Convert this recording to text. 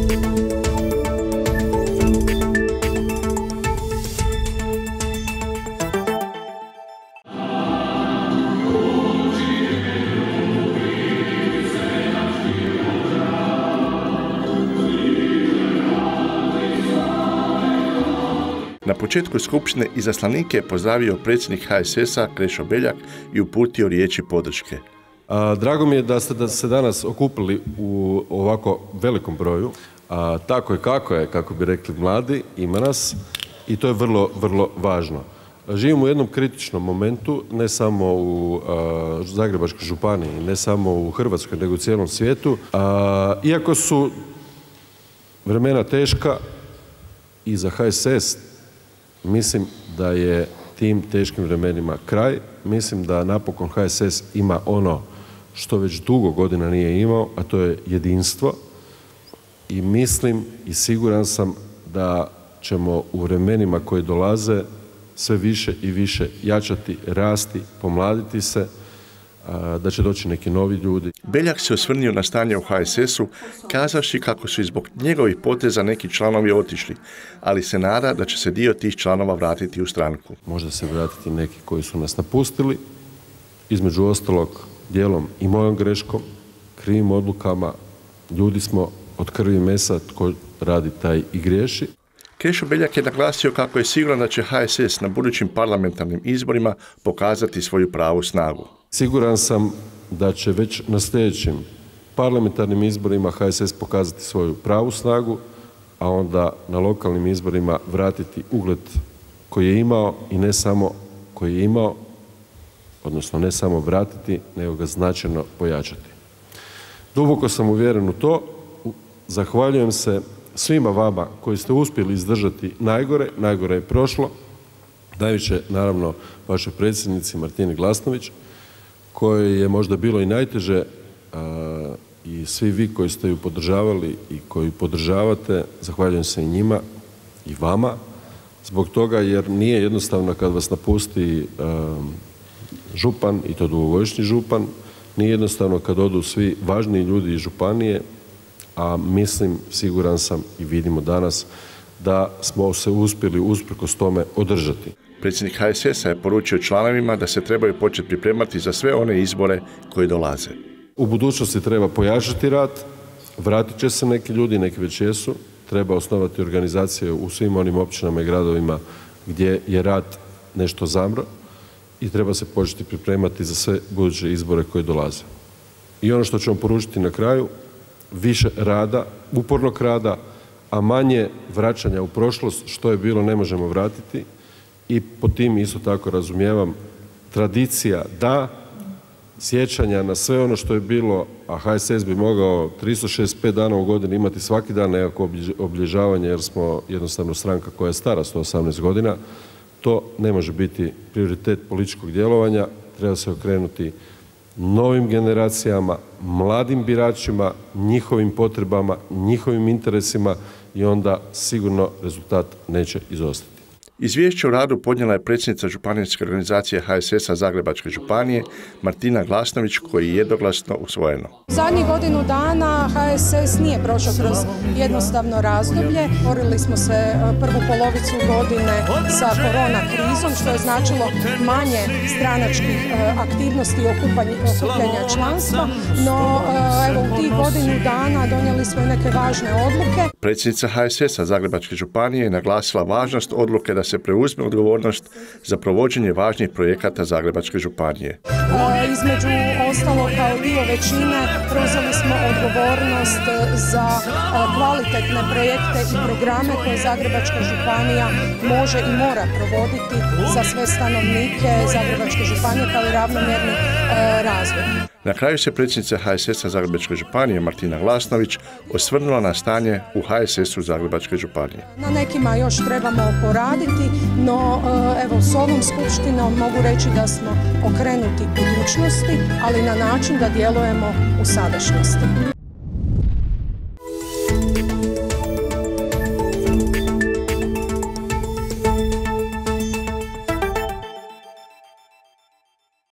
Na početku skupštine izaslanike je pozdravio predsjednik HSS-a Krešo Beljak i uputio riječi podrške. Drago mi je da ste se danas okupili u ovako velikom broju. Tako je, kako bi rekli mladi, ima nas i to je vrlo, vrlo važno. Živimo u jednom kritičnom momentu, ne samo u Zagrebačkoj županiji, ne samo u Hrvatskoj, nego u cijelom svijetu. Iako su vremena teška i za HSS, mislim da je tim teškim vremenima kraj. Mislim da napokon HSS ima ono što već dugo godina nije imao, a to je jedinstvo. I mislim i siguran sam da ćemo u vremenima koji dolaze sve više i više jačati, rasti, pomladiti se, da će doći neki novi ljudi. Beljak se osvrnio na stanje u HSS-u, kazavši kako su i zbog njegovih poteza neki članovi otišli, ali se nada da će se dio tih članova vratiti u stranku. Možda se vratiti neki koji su nas napustili, između ostalog dijelom i mojom greškom, krivim odlukama, ljudi smo od krvi i mesa, tko radi taj i griješi. Krešo Beljak je naglasio kako je siguran da će HSS na budućim parlamentarnim izborima pokazati svoju pravu snagu. Siguran sam da će već na sljedećim parlamentarnim izborima HSS pokazati svoju pravu snagu, a onda na lokalnim izborima vratiti ugled koji je imao i ne samo koji je imao, odnosno ne samo vratiti, nego ga značajno pojačati. Duboko sam uvjeren u to. Zahvaljujem se svima vama koji ste uspjeli izdržati najgore je prošlo. Najviše, naravno, vašoj predsjednici Martini Glasnović, koje je možda bilo i najteže, i svi vi koji ste ju podržavali i koji podržavate, zahvaljujem se i njima i vama, zbog toga jer nije jednostavno kad vas napusti župan, i to dugogodišnji župan, nije jednostavno kad odu svi važniji ljudi iz županije, a mislim, siguran sam i vidimo danas da smo se uspjeli usprkos tome održati. Predsjednik HSS-a je poručio članovima da se trebaju početi pripremati za sve one izbore koji dolaze. U budućnosti treba pojačati rad, vratit će se neki ljudi, neki već jesu, treba osnovati organizacije u svim onim općinama i gradovima gdje je rad nešto zamro i treba se početi pripremati za sve buduće izbore koji dolaze. I ono što ćemo poručiti na kraju, više rada, upornog rada, a manje vraćanja u prošlost, što je bilo ne možemo vratiti. I po tim isto tako razumijevam tradicija da, sjećanja na sve ono što je bilo, a HSS bi mogao 365 dana u godini imati svaki dan nekako obilježavanje jer smo jednostavno stranka koja je stara 118 godina, to ne može biti prioritet političkog djelovanja, treba se okrenuti novim generacijama, mladim biračima, njihovim potrebama, njihovim interesima i onda sigurno rezultat neće izostati. Izvješće o radu podnijela je predsjednica županijske organizacije HSS-a Zagrebačke županije Martina Glasnović, koji je jednoglasno usvojeno. Zadnjih godinu dana HSS nije prošao kroz jednostavno razdoblje. Borili smo se prvu polovicu godine sa korona krizom, što je značilo manje stranačkih aktivnosti i okupljanja članstva, no evo u tih godinu dana donijeli smo i neke važne odluke. Predsjednica HSS-a Zagrebačke županije je naglasila važnost odluke da se preuzme odgovornost za provođenje važnih projekata Zagrebačke županije. Između ostalo, kao dio većine, preuzeli smo odgovornost za kvalitetne projekte i programe koje Zagrebačka županija može i mora provoditi za sve stanovnike Zagrebačke županije kao i ravnomjerni razvoj. Na kraju se predsjednica HSS-a Zagrebačke županije Martina Glasnović osvrnula na stanje u HSS-u Zagrebačke županije. Na nekima još trebamo poraditi, no evo s ovom skupštinom mogu reći da smo okrenuti budućnosti, ali na način da djelujemo u sadašnjosti.